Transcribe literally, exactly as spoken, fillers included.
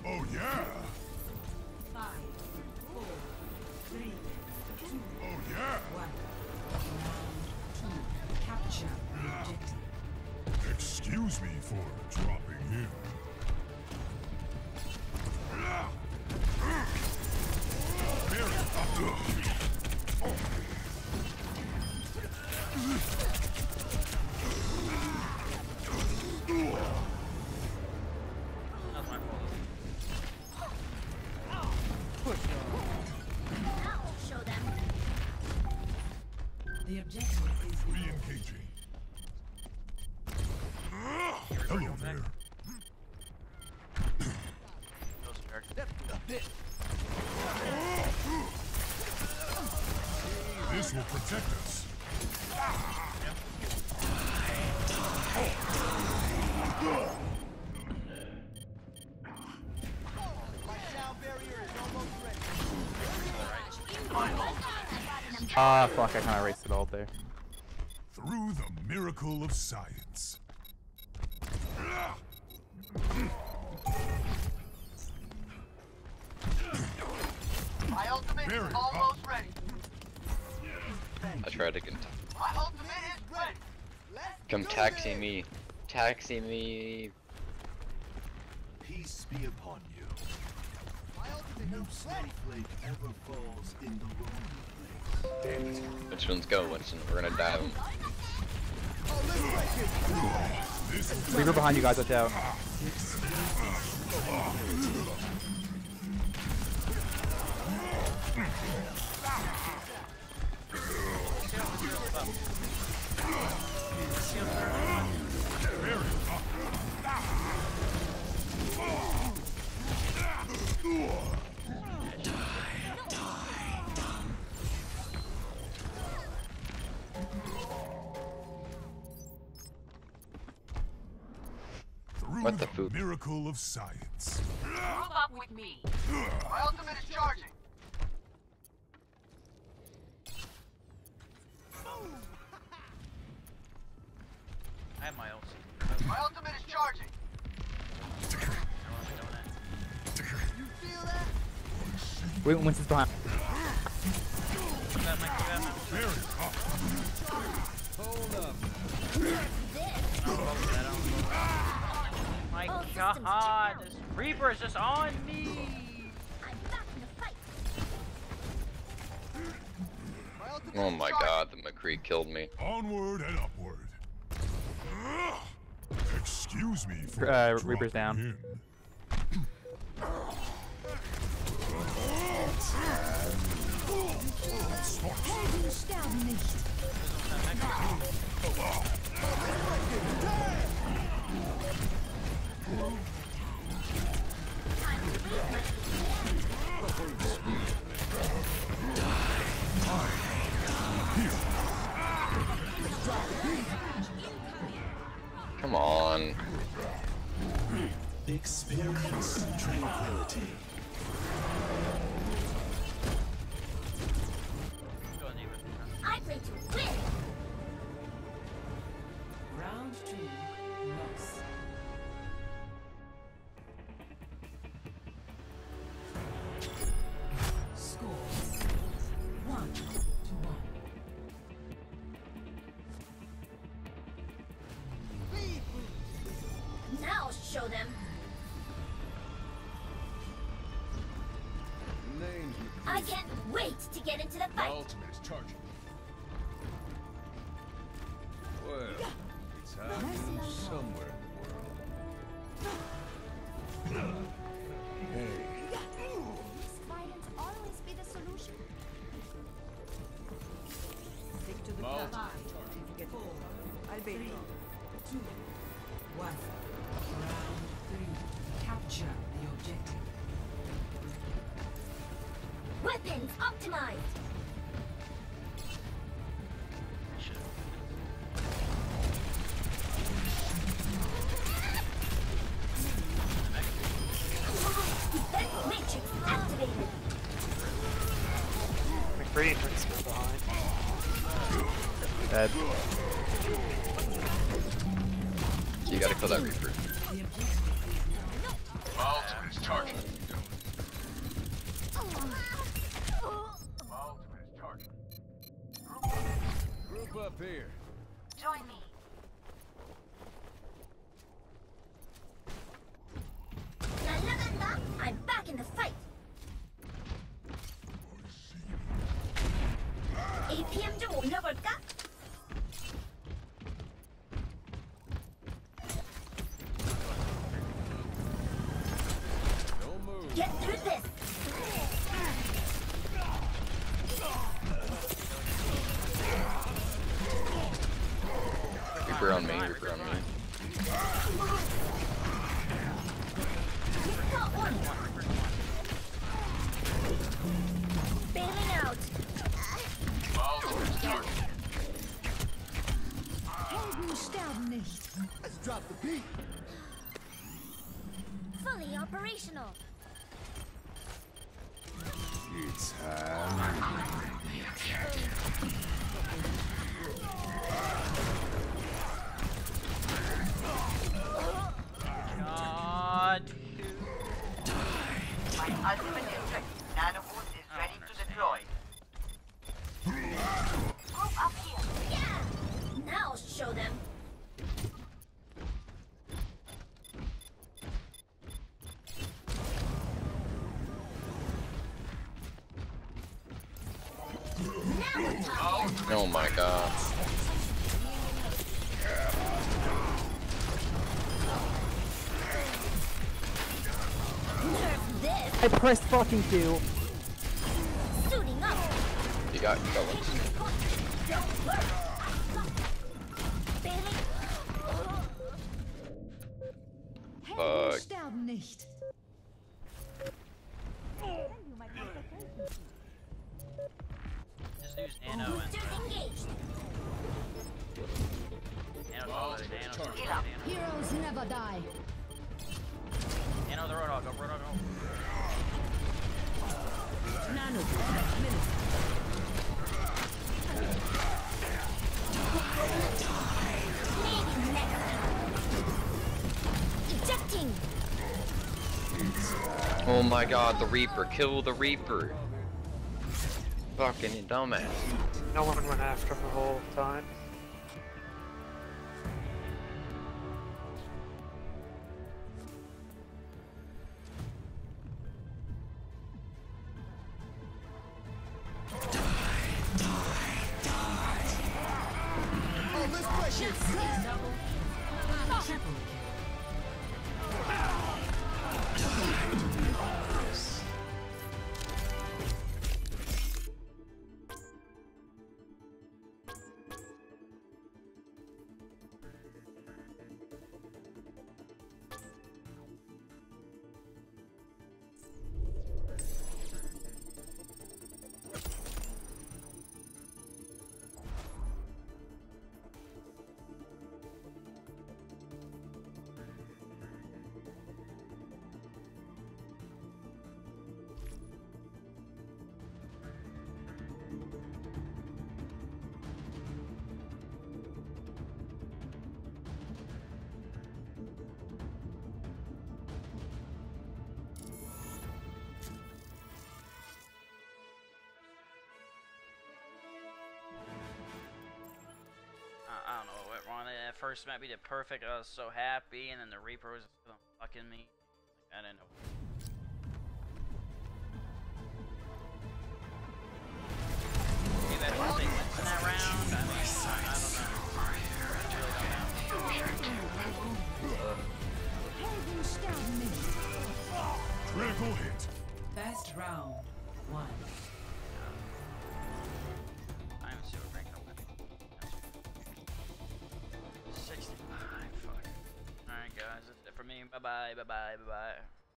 Oh yeah. Five, four, three, two, Oh yeah. one. Round two. Capture the objective. Excuse me for dropping in. I'll show them. The objective is Re-engaging. Hello there. This will protect us. Ah, fuck, I kinda raced it all there. Through the miracle of science. My ultimate Very is almost ready. I tried to con My ultimate is ready. Let's come do taxi this. me. Taxi me. Peace be upon you. My ultimate No is ready. snowflake ever falls in the wrong place. Which one's go, Winston? We're gonna dive him. Oh, let's break it. This is Reaper behind you guys, watch out. through What the the poop? miracle of science. Move up with me. My ultimate is charging. I have my ult. My ultimate is charging. You feel that? Wait, Winston's behind. Very My All systems god, checked out. this Reaper is just on me! I'm back in the fight. My ultimate Oh is my charging. god, the McCree killed me. onward and upward. Excuse me for Uh, dropping Reaper's down. in. Come on. Experience tranquility. I play to win. round two. Loss. Score one to one. Now I'll show them. Names I can't wait to get into the My fight. ultimate is charging. Well, it's happening somewhere in the world. Hey, Violence always be the solution. Stick to the My plan. ultimate Five, is charging. four, three, two, one. Round three. Capture the objective. Weapons optimized. Defense matrix activated. McCree is behind. Dead. You gotta kill that Reaper. The objective is now. My ultimate is charging. My ultimate is charging. Group up here. Join me. 날라간다. I'm back in the fight. 에이피엠 좀 올려볼까? Don't move. Get through this. Reaper on me, Reaper on me. Got one. Bailing out. My ultimate is charging. Helden sterben nicht. Let's drop the beat. Fully operational. It's time. God. My ultimate is ready. Nanoboost is ready to deploy. Group up here. Yeah. Now show them. Now it's time. Oh my god. Nerf this. I pressed fucking Q. Suiting up. You got, you got one. Don't worry. Bailing. Helden Fuck. sterben nicht. Just use nano and Boosters engaged. nano. Nano, nano, nano. Heroes never die. Nano the Roadhog, go Roadhog, go. Nano minutes. Maybe next time. Ejecting. Oh my god, the Reaper, kill the Reaper. Fucking dumbass. No one went after him the whole time. Oh, let's push it. Double. Triple. I don't know what went wrong. At first, Matt did perfect. I was so happy, and then the Reaper was fucking me. I didn't know. Maybe I should take Winston that round. I mean, I, I don't know. I really don't know. Helden sterben nicht. Critical hit. Best round. One. I'm super breaking a weapon. sixty-five. Fuck. Alright, guys. That's it for me. Bye bye. Bye bye. Bye bye.